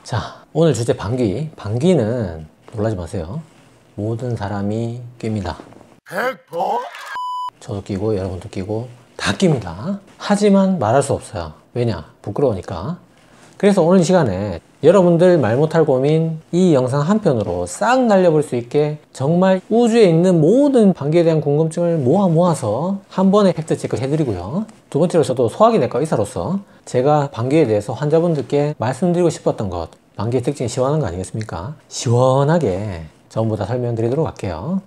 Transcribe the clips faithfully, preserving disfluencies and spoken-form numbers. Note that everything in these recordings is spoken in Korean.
자, 오늘 주제 방귀. 방귀는 놀라지 마세요. 모든 사람이 낍니다. 백 퍼센트? 저도 끼고 여러분도 끼고 다 낍니다. 하지만 말할 수 없어요. 왜냐? 부끄러우니까. 그래서 오늘 이 시간에 여러분들 말 못할 고민 이 영상 한 편으로 싹 날려볼 수 있게 정말 우주에 있는 모든 방귀에 대한 궁금증을 모아 모아서 한 번에 팩트 체크 해드리고요. 두 번째로 저도 소화기내과 의사로서 제가 방귀에 대해서 환자분들께 말씀드리고 싶었던 것, 방귀의 특징이 시원한 거 아니겠습니까? 시원하게 전부 다 설명드리도록 할게요.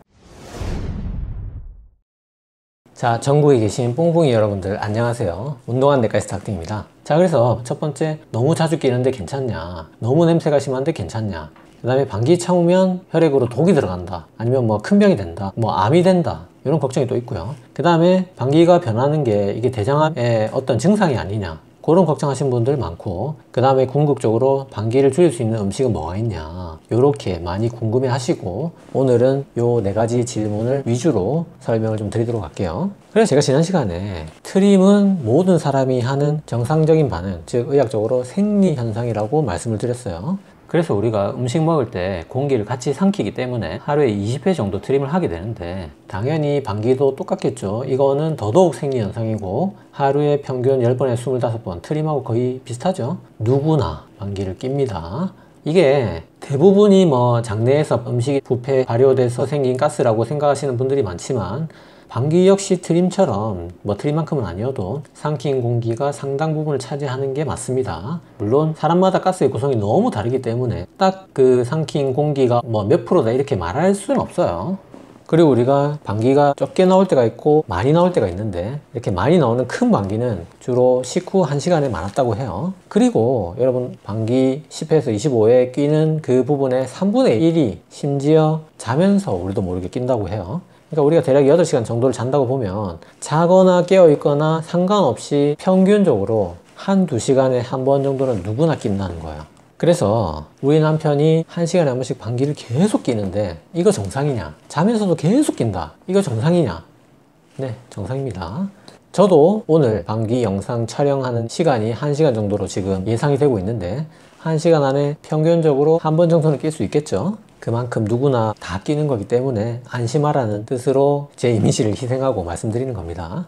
자, 전국에 계신 뿡뿡이 여러분들 안녕하세요. 운동한 내과 스타팅입니다. 자, 그래서 첫 번째, 너무 자주 끼는데 괜찮냐? 너무 냄새가 심한데 괜찮냐? 그 다음에 방귀 참으면 혈액으로 독이 들어간다, 아니면 뭐 큰 병이 된다, 뭐 암이 된다, 이런 걱정이 또 있고요. 그 다음에 방귀가 변하는 게 이게 대장암의 어떤 증상이 아니냐, 그런 걱정하시는 분들 많고, 그 다음에 궁극적으로 방귀를 줄일 수 있는 음식은 뭐가 있냐, 요렇게 많이 궁금해 하시고, 오늘은 요 네 가지 질문을 위주로 설명을 좀 드리도록 할게요. 그래서 제가 지난 시간에 트림은 모든 사람이 하는 정상적인 반응, 즉 의학적으로 생리현상이라고 말씀을 드렸어요. 그래서 우리가 음식 먹을 때 공기를 같이 삼키기 때문에 하루에 이십 회 정도 트림을 하게 되는데, 당연히 방귀도 똑같겠죠. 이거는 더더욱 생리현상이고 하루에 평균 십 번에 이십오 번 트림하고 거의 비슷하죠. 누구나 방귀를 낍니다. 이게 대부분이 뭐 장내에서 음식이 부패 발효돼서 생긴 가스라고 생각하시는 분들이 많지만, 방귀 역시 트림처럼 뭐 트림만큼은 아니어도 삼킨 공기가 상당 부분을 차지하는 게 맞습니다. 물론 사람마다 가스의 구성이 너무 다르기 때문에 딱 그 삼킨 공기가 뭐 몇 프로다 이렇게 말할 수는 없어요. 그리고 우리가 방귀가 적게 나올 때가 있고 많이 나올 때가 있는데, 이렇게 많이 나오는 큰 방귀는 주로 식후 한 시간에 많았다고 해요. 그리고 여러분, 방귀 십 회에서 이십오 회 끼는 그 부분의 삼분의 일이 심지어 자면서 우리도 모르게 낀다고 해요. 그러니까 우리가 대략 여덟 시간 정도를 잔다고 보면 자거나 깨어 있거나 상관없이 평균적으로 한두 시간에 한 번 정도는 누구나 낀다는 거예요. 그래서 우리 남편이 한 시간에 한 번씩 방귀를 계속 끼는데 이거 정상이냐? 자면서도 계속 낀다, 이거 정상이냐? 네, 정상입니다. 저도 오늘 방귀 영상 촬영하는 시간이 한 시간 정도로 지금 예상이 되고 있는데, 한 시간 안에 평균적으로 한 번 정도는 낄 수 있겠죠. 그만큼 누구나 다 끼는 거기 때문에 안심하라는 뜻으로 제 이미지를 희생하고 말씀드리는 겁니다.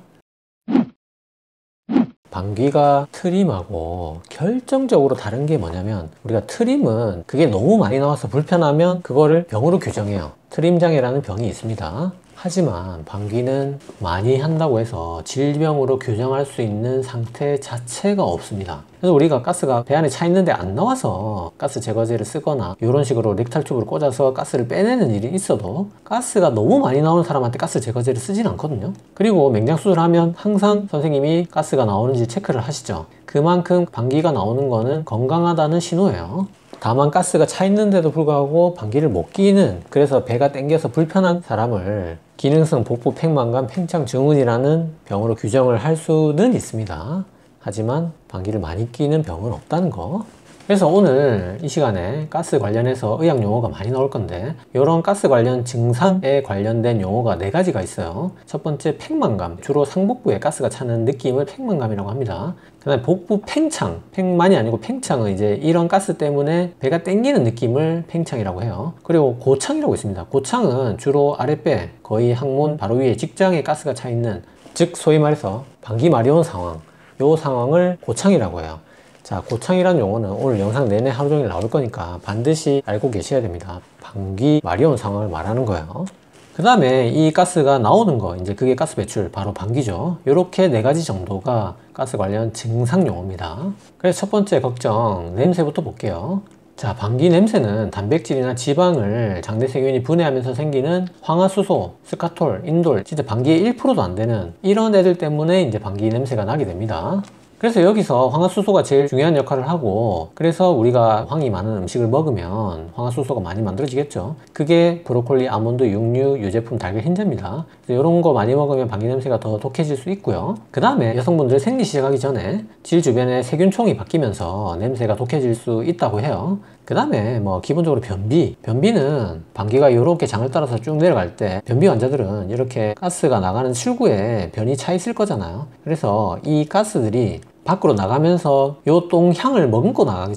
방귀가 트림하고 결정적으로 다른 게 뭐냐면, 우리가 트림은 그게 너무 많이 나와서 불편하면 그거를 병으로 규정해요. 트림 장애라는 병이 있습니다. 하지만 방귀는 많이 한다고 해서 질병으로 규정할 수 있는 상태 자체가 없습니다. 그래서 우리가 가스가 배 안에 차 있는데 안 나와서 가스 제거제를 쓰거나 이런 식으로 렉탈 튜브를 꽂아서 가스를 빼내는 일이 있어도 가스가 너무 많이 나오는 사람한테 가스 제거제를 쓰진 않거든요. 그리고 맹장 수술하면 항상 선생님이 가스가 나오는지 체크를 하시죠. 그만큼 방귀가 나오는 거는 건강하다는 신호예요. 다만 가스가 차 있는데도 불구하고 방귀를 못 끼는, 그래서 배가 땡겨서 불편한 사람을 기능성 복부 팽만감 팽창 증후군이라는 병으로 규정을 할 수는 있습니다. 하지만 방귀를 많이 끼는 병은 없다는 거. 그래서 오늘 이 시간에 가스 관련해서 의학 용어가 많이 나올 건데, 이런 가스 관련 증상에 관련된 용어가 네 가지가 있어요. 첫 번째, 팽만감. 주로 상복부에 가스가 차는 느낌을 팽만감이라고 합니다. 그 다음에 복부 팽창. 팽만이 아니고 팽창은 이제 이런 가스 때문에 배가 땡기는 느낌을 팽창이라고 해요. 그리고 고창이라고 있습니다. 고창은 주로 아랫배, 거의 항문 바로 위에 직장에 가스가 차 있는, 즉 소위 말해서 방귀 마려운 상황, 이 상황을 고창이라고 해요. 자, 고창이라는 용어는 오늘 영상 내내 하루 종일 나올 거니까 반드시 알고 계셔야 됩니다. 방귀 마려운 상황을 말하는 거예요. 그 다음에 이 가스가 나오는 거, 이제 그게 가스 배출, 바로 방귀죠. 이렇게 네 가지 정도가 가스 관련 증상 용어입니다. 그래서 첫 번째 걱정, 냄새부터 볼게요. 자, 방귀 냄새는 단백질이나 지방을 장내 세균이 분해하면서 생기는 황화수소, 스카톨, 인돌, 진짜 방귀의 일 퍼센트도 안 되는 이런 애들 때문에 이제 방귀 냄새가 나게 됩니다. 그래서 여기서 황화수소가 제일 중요한 역할을 하고, 그래서 우리가 황이 많은 음식을 먹으면 황화수소가 많이 만들어지겠죠. 그게 브로콜리, 아몬드, 육류, 유제품, 달걀, 흰자입니다. 그래서 이런 거 많이 먹으면 방귀 냄새가 더 독해질 수 있고요. 그 다음에 여성분들 생리 시작하기 전에 질 주변에 세균총이 바뀌면서 냄새가 독해질 수 있다고 해요. 그 다음에 뭐 기본적으로 변비, 변비는 방귀가 이렇게 장을 따라서 쭉 내려갈 때 변비 환자들은 이렇게 가스가 나가는 출구에 변이 차 있을 거잖아요. 그래서 이 가스들이 밖으로 나가면서 요 똥향을 머금고 나가겠죠.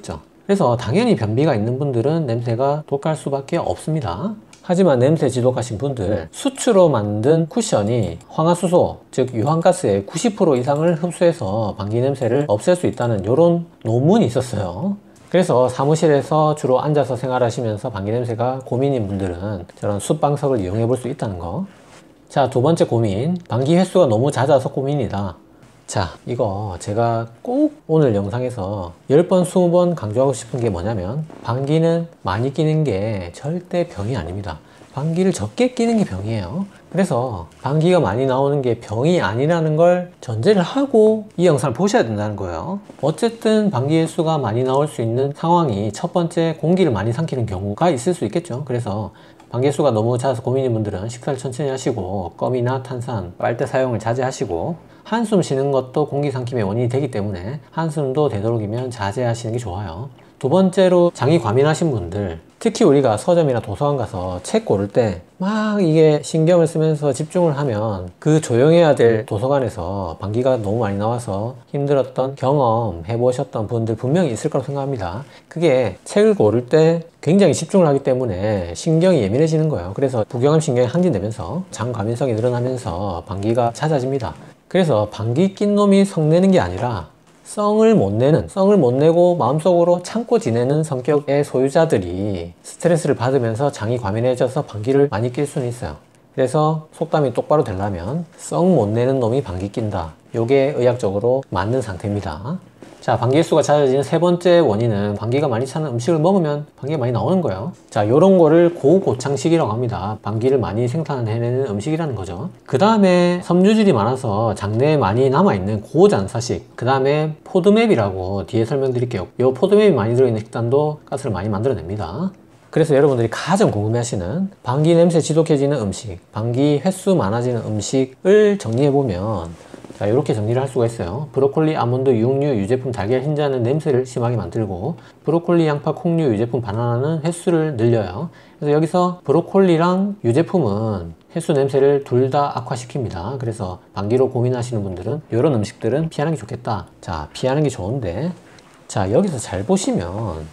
그래서 당연히 변비가 있는 분들은 냄새가 독할 수밖에 없습니다. 하지만 냄새 지독하신 분들, 수치로 만든 쿠션이 황화수소, 즉 유황가스의 구십 퍼센트 이상을 흡수해서 방귀 냄새를 없앨 수 있다는 이런 논문이 있었어요. 그래서 사무실에서 주로 앉아서 생활하시면서 방귀 냄새가 고민인 분들은 저런 숯방석을 이용해 볼 수 있다는 거. 자, 두 번째 고민, 방귀 횟수가 너무 잦아서 고민이다. 자, 이거 제가 꼭 오늘 영상에서 십 번, 이십 번 강조하고 싶은 게 뭐냐면, 방귀는 많이 끼는 게 절대 병이 아닙니다. 방귀를 적게 끼는 게 병이에요. 그래서 방귀가 많이 나오는 게 병이 아니라는 걸 전제를 하고 이 영상을 보셔야 된다는 거예요. 어쨌든 방귀 횟수가 많이 나올 수 있는 상황이 첫 번째, 공기를 많이 삼키는 경우가 있을 수 있겠죠. 그래서 방귀 횟수가 너무 잦아서 고민인 분들은 식사를 천천히 하시고, 껌이나 탄산, 빨대 사용을 자제하시고, 한숨 쉬는 것도 공기 삼킴의 원인이 되기 때문에 한숨도 되도록이면 자제하시는 게 좋아요. 두 번째로, 장이 과민하신 분들, 특히 우리가 서점이나 도서관 가서 책 고를 때 막 이게 신경을 쓰면서 집중을 하면 그 조용해야 될 도서관에서 방귀가 너무 많이 나와서 힘들었던 경험 해보셨던 분들 분명히 있을 거라고 생각합니다. 그게 책을 고를 때 굉장히 집중을 하기 때문에 신경이 예민해지는 거예요. 그래서 부경암 신경이 항진되면서 장 과민성이 늘어나면서 방귀가 잦아집니다. 그래서 방귀 낀 놈이 성내는 게 아니라 썽을 못 내는, 썽을 못 내고 마음속으로 참고 지내는 성격의 소유자들이 스트레스를 받으면서 장이 과민해져서 방귀를 많이 낄 수는 있어요. 그래서 속담이 똑바로 되려면 썽 못 내는 놈이 방귀 낀다. 요게 의학적으로 맞는 상태입니다. 자, 방귀 횟수가 잦아지는 세 번째 원인은 방귀가 많이 차는 음식을 먹으면 방귀가 많이 나오는 거예요. 자, 요런 거를 고고창식이라고 합니다. 방귀를 많이 생산해내는 음식이라는 거죠. 그 다음에 섬유질이 많아서 장내에 많이 남아있는 고잔사식, 그 다음에 포드맵이라고 뒤에 설명드릴게요. 요 포드맵이 많이 들어있는 식단도 가스를 많이 만들어냅니다. 그래서 여러분들이 가장 궁금해하시는 방귀 냄새 지독해지는 음식, 방귀 횟수 많아지는 음식을 정리해보면, 자, 이렇게 정리를 할 수가 있어요. 브로콜리, 아몬드, 육류, 유제품, 달걀, 흰자는 냄새를 심하게 만들고, 브로콜리, 양파, 콩류, 유제품, 바나나는 횟수를 늘려요. 그래서 여기서 브로콜리랑 유제품은 횟수 냄새를 둘 다 악화시킵니다. 그래서 방귀로 고민하시는 분들은 이런 음식들은 피하는 게 좋겠다. 자, 피하는 게 좋은데, 자, 여기서 잘 보시면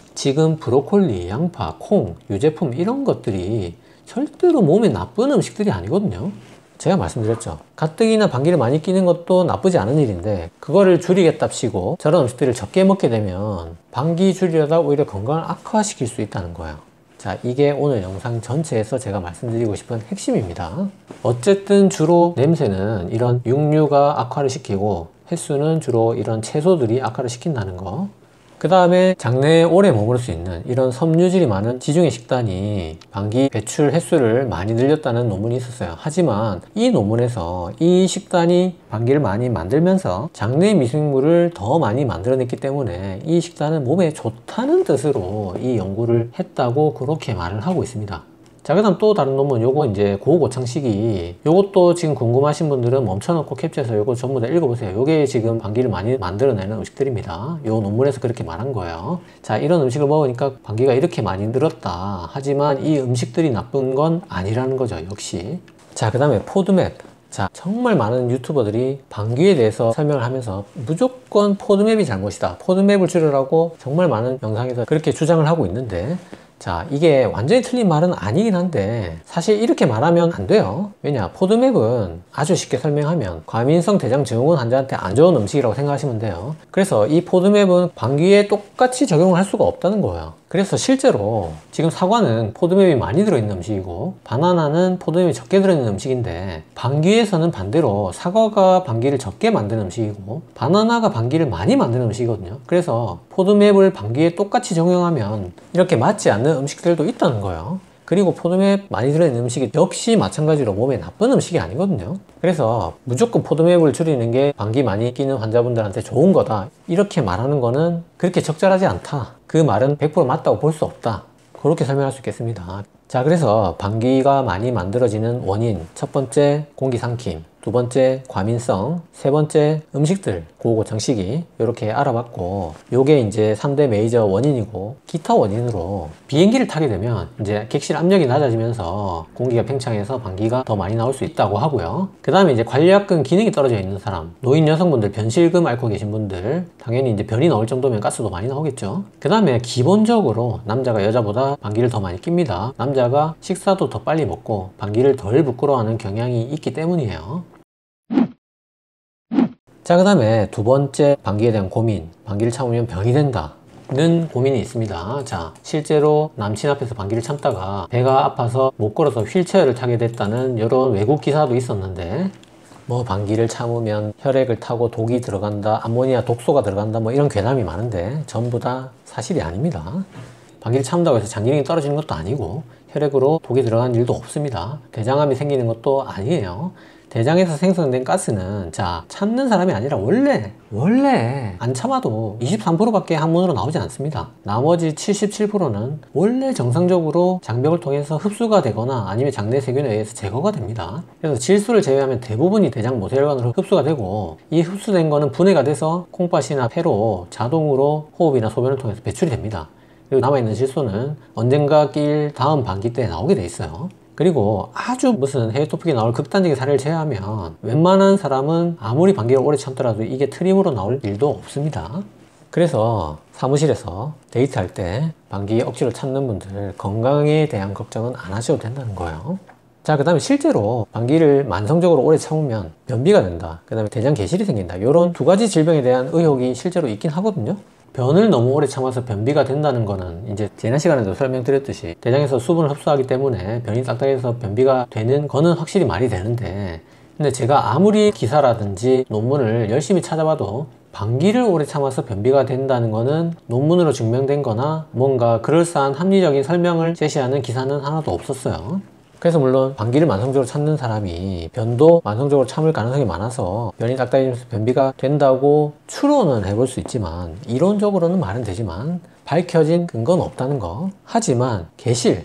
지금 브로콜리, 양파, 콩, 유제품 이런 것들이 절대로 몸에 나쁜 음식들이 아니거든요. 제가 말씀드렸죠. 가뜩이나 방귀를 많이 끼는 것도 나쁘지 않은 일인데, 그거를 줄이겠답시고 저런 음식들을 적게 먹게 되면 방귀 줄이려다 오히려 건강을 악화시킬 수 있다는 거예요. 자, 이게 오늘 영상 전체에서 제가 말씀드리고 싶은 핵심입니다. 어쨌든 주로 냄새는 이런 육류가 악화를 시키고, 횟수는 주로 이런 채소들이 악화를 시킨다는 거. 그 다음에 장내에 오래 머무를 수 있는 이런 섬유질이 많은 지중해 식단이 방귀 배출 횟수를 많이 늘렸다는 논문이 있었어요. 하지만 이 논문에서 이 식단이 방귀를 많이 만들면서 장내 미생물을 더 많이 만들어냈기 때문에 이 식단은 몸에 좋다는 뜻으로 이 연구를 했다고 그렇게 말을 하고 있습니다. 자, 그 다음 또 다른 논문, 요거 이제 고고창식이, 요것도 지금 궁금하신 분들은 멈춰놓고 캡처해서 요거 전부 다 읽어보세요. 요게 지금 방귀를 많이 만들어내는 음식들입니다. 요 논문에서 그렇게 말한 거예요. 자, 이런 음식을 먹으니까 방귀가 이렇게 많이 늘었다. 하지만 이 음식들이 나쁜 건 아니라는 거죠, 역시. 자, 그 다음에 포드맵. 자, 정말 많은 유튜버들이 방귀에 대해서 설명을 하면서 무조건 포드맵이 잘못이다, 포드맵을 줄여라고 정말 많은 영상에서 그렇게 주장을 하고 있는데, 자, 이게 완전히 틀린 말은 아니긴 한데 사실 이렇게 말하면 안 돼요. 왜냐, 포드맵은 아주 쉽게 설명하면 과민성 대장증후군 환자한테 안 좋은 음식이라고 생각하시면 돼요. 그래서 이 포드맵은 방귀에 똑같이 적용을 할 수가 없다는 거예요. 그래서 실제로 지금 사과는 포드맵이 많이 들어있는 음식이고, 바나나는 포드맵이 적게 들어있는 음식인데, 방귀에서는 반대로 사과가 방귀를 적게 만드는 음식이고 바나나가 방귀를 많이 만드는 음식이거든요. 그래서 포드맵을 방귀에 똑같이 적용하면 이렇게 맞지 않는 음식들도 있다는 거예요. 그리고 포드맵 많이 들어있는 음식이 역시 마찬가지로 몸에 나쁜 음식이 아니거든요. 그래서 무조건 포드맵을 줄이는 게 방귀 많이 끼는 환자분들한테 좋은 거다, 이렇게 말하는 거는 그렇게 적절하지 않다. 그 말은 백 퍼센트 맞다고 볼 수 없다. 그렇게 설명할 수 있겠습니다. 자, 그래서 방귀가 많이 만들어지는 원인, 첫 번째 공기 삼킴, 두 번째 과민성, 세 번째 음식들, 고고정식이 이렇게 알아봤고, 요게 이제 삼 대 메이저 원인이고, 기타 원인으로 비행기를 타게 되면 이제 객실 압력이 낮아지면서 공기가 팽창해서 방귀가 더 많이 나올 수 있다고 하고요. 그 다음에 이제 관략근 기능이 떨어져 있는 사람, 노인 여성분들 변실금 앓고 계신 분들, 당연히 이제 변이 나올 정도면 가스도 많이 나오겠죠. 그 다음에 기본적으로 남자가 여자보다 방귀를 더 많이 낍니다. 남자가 식사도 더 빨리 먹고 방귀를 덜 부끄러워하는 경향이 있기 때문이에요. 자, 그 다음에 두 번째 방귀에 대한 고민, 방귀를 참으면 병이 된다 는 고민이 있습니다. 자, 실제로 남친 앞에서 방귀를 참다가 배가 아파서 못 걸어서 휠체어를 타게 됐다는 이런 외국 기사도 있었는데, 뭐 방귀를 참으면 혈액을 타고 독이 들어간다, 암모니아 독소가 들어간다, 뭐 이런 괴담이 많은데 전부 다 사실이 아닙니다. 방귀를 참다고 해서 장 기능이 떨어지는 것도 아니고 혈액으로 독이 들어가는 일도 없습니다. 대장암이 생기는 것도 아니에요. 대장에서 생성된 가스는 자 참는 사람이 아니라 원래 원래 안 참아도 이십삼 퍼센트 밖에 항문으로 나오지 않습니다. 나머지 칠십칠 퍼센트는 원래 정상적으로 장벽을 통해서 흡수가 되거나 아니면 장내 세균에 의해서 제거가 됩니다. 그래서 질소를 제외하면 대부분이 대장 모세혈관으로 흡수가 되고, 이 흡수된 거는 분해가 돼서 콩팥이나 폐로 자동으로 호흡이나 소변을 통해서 배출이 됩니다. 그리고 남아있는 질소는 언젠가 낄 다음 방귀 때 나오게 돼 있어요. 그리고 아주 무슨 해외 토픽에 나올 극단적인 사례를 제외하면 웬만한 사람은 아무리 방귀를 오래 참더라도 이게 트림으로 나올 일도 없습니다. 그래서 사무실에서 데이트할 때 방귀 억지로 참는 분들 건강에 대한 걱정은 안 하셔도 된다는 거예요. 자, 그 다음에 실제로 방귀를 만성적으로 오래 참으면 변비가 된다, 그 다음에 대장 개실이 생긴다, 이런 두 가지 질병에 대한 의혹이 실제로 있긴 하거든요. 변을 너무 오래 참아서 변비가 된다는 거는 이제 지난 시간에도 설명드렸듯이 대장에서 수분을 흡수하기 때문에 변이 딱딱해서 변비가 되는 거는 확실히 말이 되는데, 근데 제가 아무리 기사라든지 논문을 열심히 찾아봐도 방귀를 오래 참아서 변비가 된다는 거는 논문으로 증명된 거나 뭔가 그럴싸한 합리적인 설명을 제시하는 기사는 하나도 없었어요. 그래서 물론 방귀를 만성적으로 참는 사람이 변도 만성적으로 참을 가능성이 많아서 변이 딱딱해지면서 변비가 된다고 추론은 해볼 수 있지만, 이론적으로는 말은 되지만 밝혀진 근거는 없다는 거. 하지만 개실,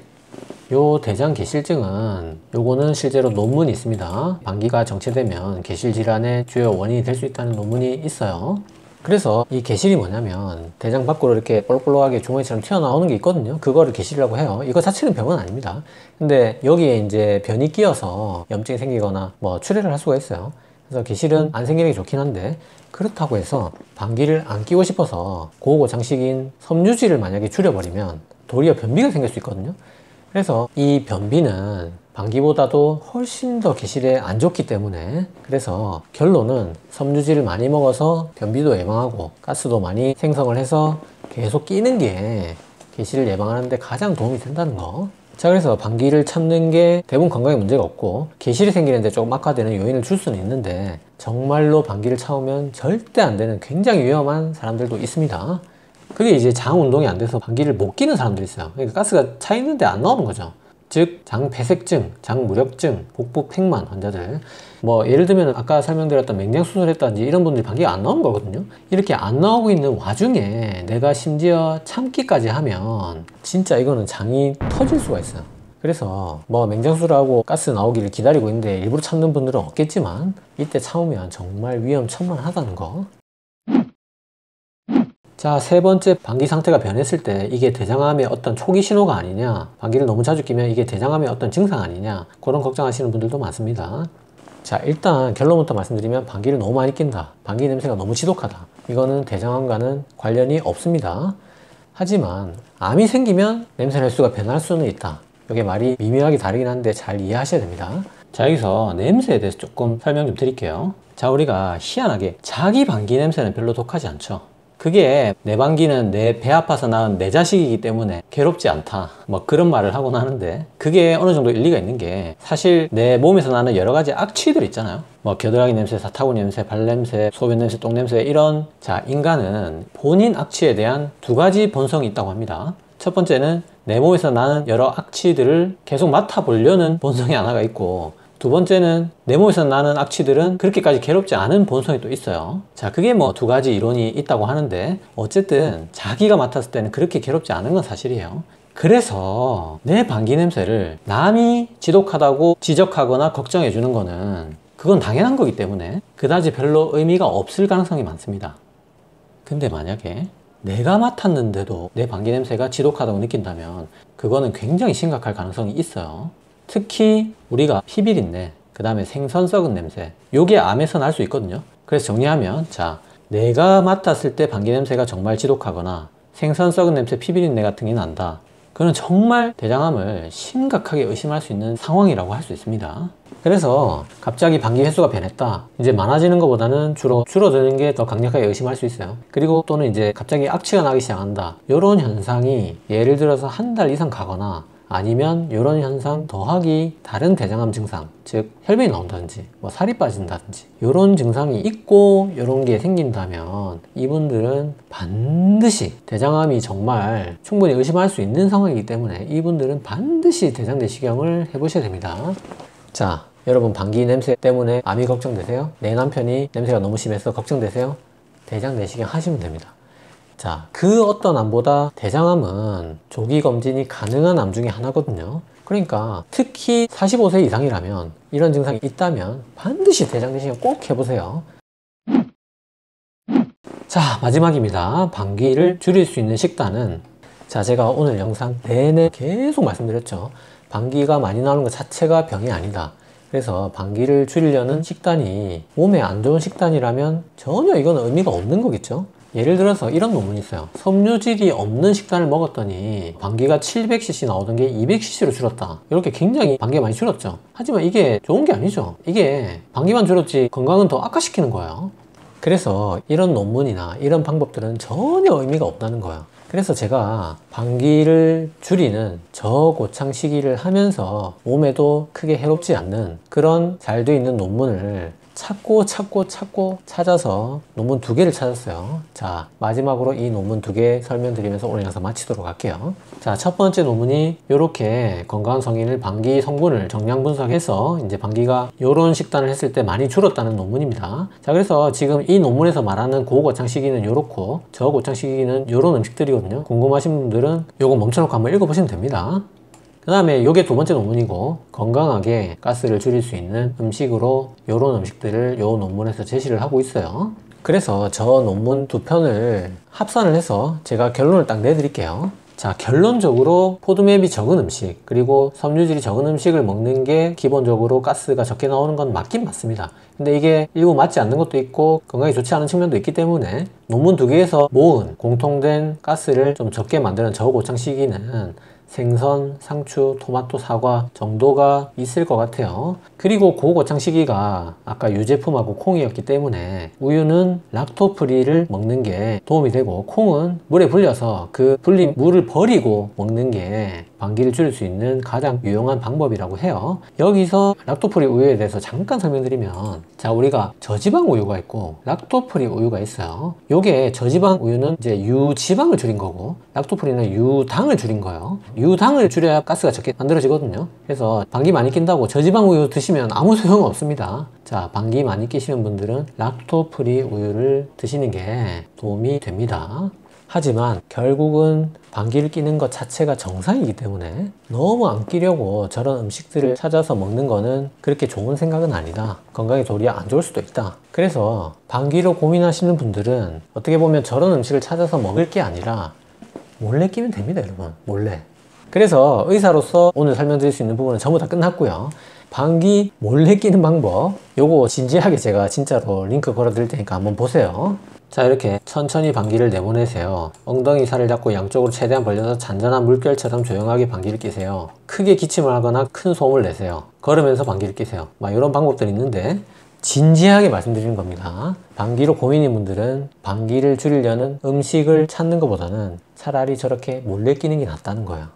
요 대장 개실증은 요거는 실제로 논문이 있습니다. 방귀가 정체되면 개실 질환의 주요 원인이 될 수 있다는 논문이 있어요. 그래서 이 개실이 뭐냐면 대장 밖으로 이렇게 볼록볼록하게 주머니처럼 튀어나오는 게 있거든요. 그거를 개실이라고 해요. 이거 자체는 병은 아닙니다. 근데 여기에 이제 변이 끼어서 염증이 생기거나 뭐 출혈을 할 수가 있어요. 그래서 개실은 안 생기는 게 좋긴 한데, 그렇다고 해서 방귀를 안 끼고 싶어서 고고장식인 섬유질을 만약에 줄여버리면 도리어 변비가 생길 수 있거든요. 그래서 이 변비는 방귀보다도 훨씬 더 개실에 안 좋기 때문에, 그래서 결론은 섬유질을 많이 먹어서 변비도 예방하고 가스도 많이 생성을 해서 계속 끼는 게 개실을 예방하는 데 가장 도움이 된다는 거. 자, 그래서 방귀를 참는 게 대부분 건강에 문제가 없고 개실이 생기는데 조금 악화되는 요인을 줄 수는 있는데, 정말로 방귀를 참으면 절대 안 되는 굉장히 위험한 사람들도 있습니다. 그게 이제 장 운동이 안 돼서 방귀를 못 끼는 사람들이 있어요. 그러니까 가스가 차 있는데 안 나오는 거죠. 즉 장폐색증, 장무력증, 복부 팽만 환자들, 뭐 예를 들면 아까 설명드렸던 맹장 수술했다든지 이런 분들이 방귀가 안 나오는 거거든요. 이렇게 안 나오고 있는 와중에 내가 심지어 참기까지 하면 진짜 이거는 장이 터질 수가 있어요. 그래서 뭐 맹장 수술하고 가스 나오기를 기다리고 있는데 일부러 참는 분들은 없겠지만, 이때 참으면 정말 위험천만하다는 거. 자, 세 번째, 방귀 상태가 변했을 때 이게 대장암의 어떤 초기 신호가 아니냐, 방귀를 너무 자주 끼면 이게 대장암의 어떤 증상 아니냐, 그런 걱정하시는 분들도 많습니다. 자, 일단 결론부터 말씀드리면 방귀를 너무 많이 낀다, 방귀 냄새가 너무 지독하다, 이거는 대장암과는 관련이 없습니다. 하지만 암이 생기면 냄새 횟수가 변할 수는 있다. 이게 말이 미묘하게 다르긴 한데 잘 이해하셔야 됩니다. 자, 여기서 냄새에 대해서 조금 설명 좀 드릴게요. 자, 우리가 희한하게 자기 방귀 냄새는 별로 독하지 않죠. 그게 내 방귀는 내 배 아파서 낳은 내 자식이기 때문에 괴롭지 않다, 뭐 그런 말을 하곤 하는데, 그게 어느 정도 일리가 있는 게, 사실 내 몸에서 나는 여러 가지 악취들 있잖아요. 뭐 겨드랑이 냄새, 사타구니 냄새, 발냄새, 소변 냄새, 똥 냄새, 이런. 자, 인간은 본인 악취에 대한 두 가지 본성이 있다고 합니다. 첫 번째는 내 몸에서 나는 여러 악취들을 계속 맡아보려는 본성이 하나가 있고, 두 번째는 내 몸에서 나는 악취들은 그렇게까지 괴롭지 않은 본성이 또 있어요. 자, 그게 뭐 두 가지 이론이 있다고 하는데, 어쨌든 자기가 맡았을 때는 그렇게 괴롭지 않은 건 사실이에요. 그래서 내 방귀 냄새를 남이 지독하다고 지적하거나 걱정해 주는 거는 그건 당연한 거기 때문에 그다지 별로 의미가 없을 가능성이 많습니다. 근데 만약에 내가 맡았는데도 내 방귀 냄새가 지독하다고 느낀다면 그거는 굉장히 심각할 가능성이 있어요. 특히 우리가 피비린내, 그 다음에 생선 썩은 냄새, 요게 암에서 날 수 있거든요. 그래서 정리하면, 자, 내가 맡았을 때 방귀 냄새가 정말 지독하거나 생선 썩은 냄새, 피비린내 같은 게 난다. 그건 정말 대장암을 심각하게 의심할 수 있는 상황이라고 할 수 있습니다. 그래서 갑자기 방귀 횟수가 변했다, 이제 많아지는 것보다는 주로 줄어드는 게 더 강력하게 의심할 수 있어요. 그리고 또는 이제 갑자기 악취가 나기 시작한다, 이런 현상이 예를 들어서 한 달 이상 가거나 아니면 이런 현상 더하기 다른 대장암 증상, 즉 혈변이 나온다든지 뭐 살이 빠진다든지 이런 증상이 있고 이런 게 생긴다면 이분들은 반드시 대장암이 정말 충분히 의심할 수 있는 상황이기 때문에 이분들은 반드시 대장 내시경을 해보셔야 됩니다. 자, 여러분 방귀 냄새 때문에 암이 걱정되세요? 내 남편이 냄새가 너무 심해서 걱정되세요? 대장 내시경 하시면 됩니다. 자, 그 어떤 암보다 대장암은 조기 검진이 가능한 암 중에 하나거든요. 그러니까 특히 사십오 세 이상이라면 이런 증상이 있다면 반드시 대장 내시경 꼭 해보세요. 자, 마지막입니다. 방귀를 줄일 수 있는 식단은, 자, 제가 오늘 영상 내내 계속 말씀드렸죠. 방귀가 많이 나오는 것 자체가 병이 아니다. 그래서 방귀를 줄이려는 식단이 몸에 안 좋은 식단이라면 전혀 이건 의미가 없는 거겠죠. 예를 들어서 이런 논문이 있어요. 섬유질이 없는 식단을 먹었더니 방귀가 칠백 씨씨 나오던 게 이백 씨씨로 줄었다. 이렇게 굉장히 방귀가 많이 줄었죠. 하지만 이게 좋은 게 아니죠. 이게 방귀만 줄었지 건강은 더 악화시키는 거예요. 그래서 이런 논문이나 이런 방법들은 전혀 의미가 없다는 거예요. 그래서 제가 방귀를 줄이는 저고창 시기를 하면서 몸에도 크게 해롭지 않는 그런 잘 돼 있는 논문을 찾고 찾고 찾고 찾아서 논문 두 개를 찾았어요. 자, 마지막으로 이 논문 두 개 설명드리면서 오늘 영상 마치도록 할게요. 자, 첫 번째 논문이 이렇게 건강한 성인을 방귀 성분을 정량 분석해서 이제 방귀가 이런 식단을 했을 때 많이 줄었다는 논문입니다. 자, 그래서 지금 이 논문에서 말하는 고고창 시기는 이렇고 저고창 시기는 이런 음식들이거든요. 궁금하신 분들은 이거 멈춰놓고 한번 읽어보시면 됩니다. 그 다음에 이게 두 번째 논문이고, 건강하게 가스를 줄일 수 있는 음식으로 이런 음식들을 이 논문에서 제시를 하고 있어요. 그래서 저 논문 두 편을 합산을 해서 제가 결론을 딱 내드릴게요. 자, 결론적으로 포도맵이 적은 음식, 그리고 섬유질이 적은 음식을 먹는 게 기본적으로 가스가 적게 나오는 건 맞긴 맞습니다. 근데 이게 일부 맞지 않는 것도 있고 건강에 좋지 않은 측면도 있기 때문에 논문 두 개에서 모은 공통된 가스를 좀 적게 만드는 저고창 시기는 생선, 상추, 토마토, 사과 정도가 있을 것 같아요. 그리고 고고창 시기가 아까 유제품하고 콩이었기 때문에 우유는 락토프리를 먹는 게 도움이 되고, 콩은 물에 불려서 그 불린 물을 버리고 먹는 게 방귀를 줄일 수 있는 가장 유용한 방법이라고 해요. 여기서 락토프리 우유에 대해서 잠깐 설명드리면, 자, 우리가 저지방 우유가 있고 락토프리 우유가 있어요. 요게 저지방 우유는 이제 유지방을 줄인 거고, 락토프리는 유당을 줄인 거예요. 유당을 줄여야 가스가 적게 만들어지거든요. 그래서 방귀 많이 낀다고 저지방 우유 드시면 아무 소용 없습니다. 자, 방귀 많이 끼시는 분들은 락토프리 우유를 드시는 게 도움이 됩니다. 하지만 결국은 방귀를 끼는 것 자체가 정상이기 때문에 너무 안 끼려고 저런 음식들을 찾아서 먹는 거는 그렇게 좋은 생각은 아니다. 건강에 도리어 안 좋을 수도 있다. 그래서 방귀로 고민하시는 분들은 어떻게 보면 저런 음식을 찾아서 먹을 게 아니라 몰래 끼면 됩니다, 여러분. 몰래. 그래서 의사로서 오늘 설명드릴 수 있는 부분은 전부 다 끝났고요. 방귀 몰래 끼는 방법, 요거 진지하게 제가 진짜로 링크 걸어 드릴 테니까 한번 보세요. 자, 이렇게 천천히 방귀를 내보내세요. 엉덩이 살을 잡고 양쪽으로 최대한 벌려서 잔잔한 물결처럼 조용하게 방귀를 끼세요. 크게 기침을 하거나 큰 소음을 내세요. 걸으면서 방귀를 끼세요. 막 이런 방법들이 있는데 진지하게 말씀드리는 겁니다. 방귀로 고민인 분들은 방귀를 줄이려는 음식을 찾는 것보다는 차라리 저렇게 몰래 끼는 게 낫다는 거예요.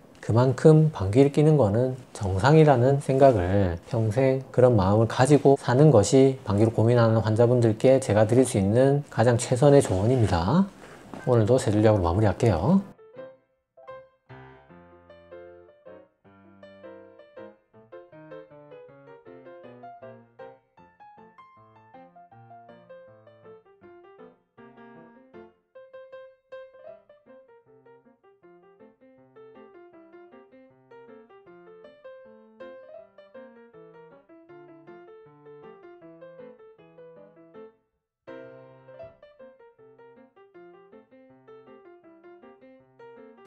그만큼 방귀를 끼는 거는 정상이라는 생각을, 평생 그런 마음을 가지고 사는 것이 방귀로 고민하는 환자분들께 제가 드릴 수 있는 가장 최선의 조언입니다. 오늘도 세 줄 약으로 마무리할게요.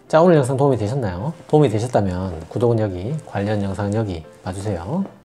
자, 오늘 영상 도움이 되셨나요? 도움이 되셨다면 구독은 여기, 관련 영상은 여기 봐주세요.